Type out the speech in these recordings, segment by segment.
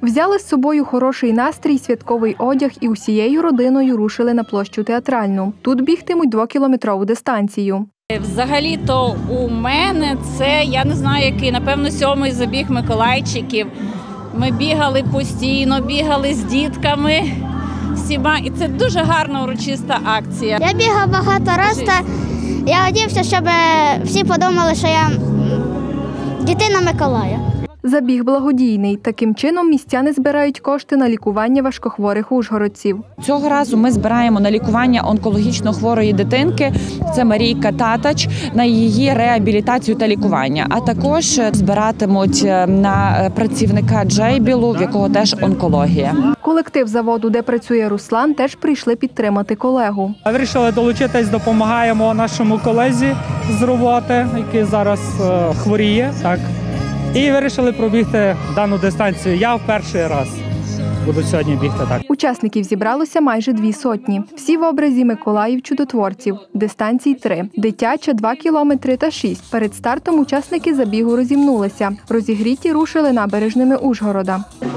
Взяли з собою хороший настрій, святковий одяг і усією родиною рушили на площу Театральну. Тут бігтимуть 2-кілометрову дистанцію. Взагалі-то у мене це, я не знаю який, напевно, 7-й забіг Миколайчиків. Ми бігали постійно, бігали з дітками всіма, і це дуже гарна урочиста акція. Я бігав багато разів, я сподівався, щоб всі подумали, що я дитина Миколая. Забіг благодійний. Таким чином містяни збирають кошти на лікування важкохворих ужгородців. Цього разу ми збираємо на лікування онкологічно хворої дитинки, це Марійка Татач, на її реабілітацію та лікування. А також збиратимуть на працівника Джейбілу, в якого теж онкологія. Колектив заводу, де працює Руслан, теж прийшли підтримати колегу. Вирішили долучитись, допомагаємо нашому колезі з роботи, який зараз хворіє. Так. І вирішили пробігти дану дистанцію. Я в перший раз буду сьогодні бігти. Так. Учасників зібралося майже 200. Всі в образі Миколаїв-чудотворців. Дистанцій 3. Дитяча – 2 кілометри та 6. Перед стартом учасники забігу розімнулися. Розігріті рушили набережними Ужгорода. 3,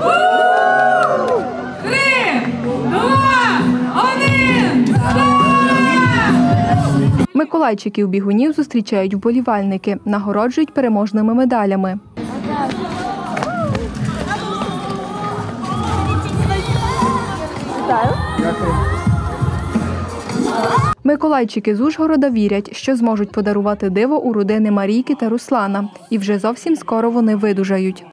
2, 1, Миколайчиків-бігунів зустрічають вболівальники, нагороджують переможними медалями. Миколайчики з Ужгорода вірять, що зможуть подарувати диво у родини Марійки та Руслана. І вже зовсім скоро вони видужають.